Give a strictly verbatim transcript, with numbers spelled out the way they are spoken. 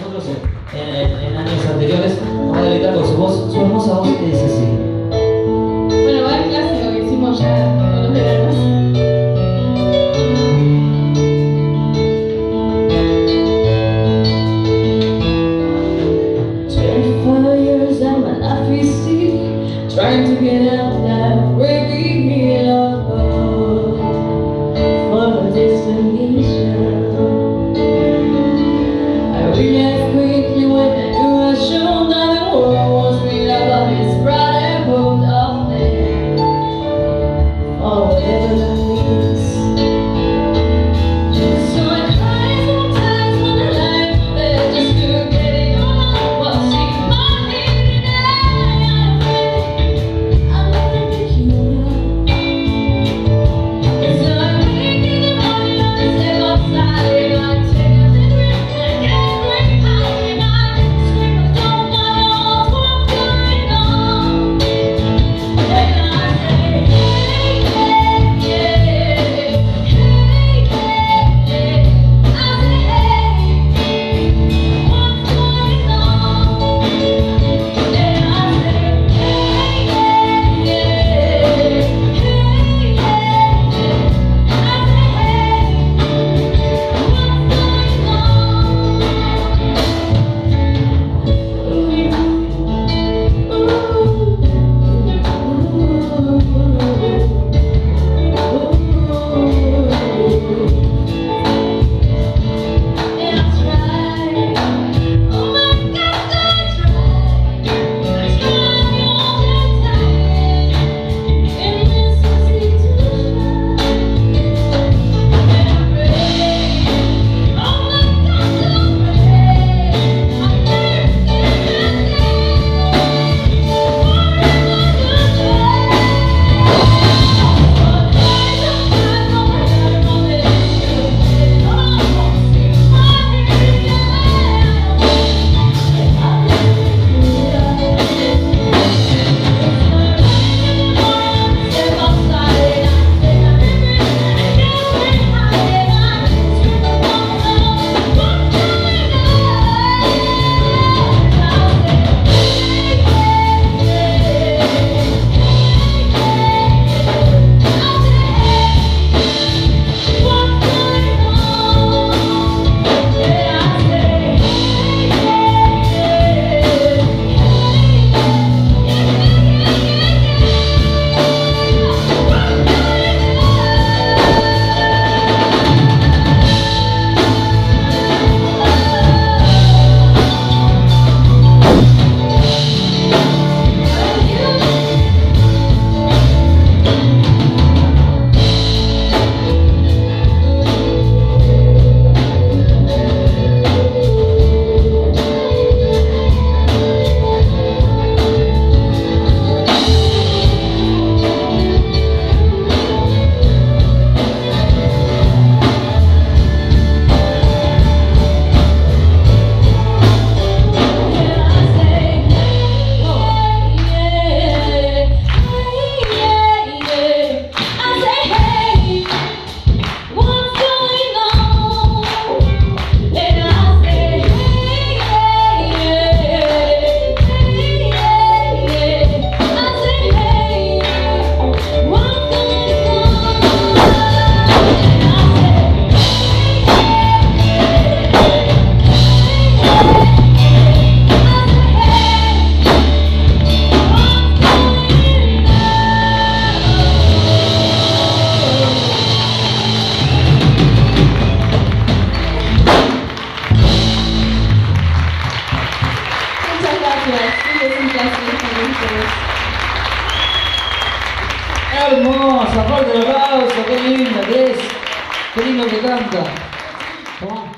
nosotros en, en, en años anteriores. Vamos a deleitar con su voz, su hermosa voz que dice así. Bueno, va el clásico que hicimos ya todos los veranos. twenty-five years and my life is still trying to get out that way we love for a destination. I realized quickly when I knew I should that the world was made up of this bright and bold of men, or whatever that means. So I cry sometimes when I lie in bed just to get it on what's in my head. I'm afraid I'll never make you love. So I wake in the morning and I step outside and I take a little risk and every high and I scream of don't know what's going on. And I say, hey, yeah, yeah, hey, yeah, yeah. I say, hey, what's going on? And I say, hey, yeah, yeah, hey, yeah, yeah. I Hermosa, fuerte el aplauso, qué linda que es, qué lindo que canta. Tomá.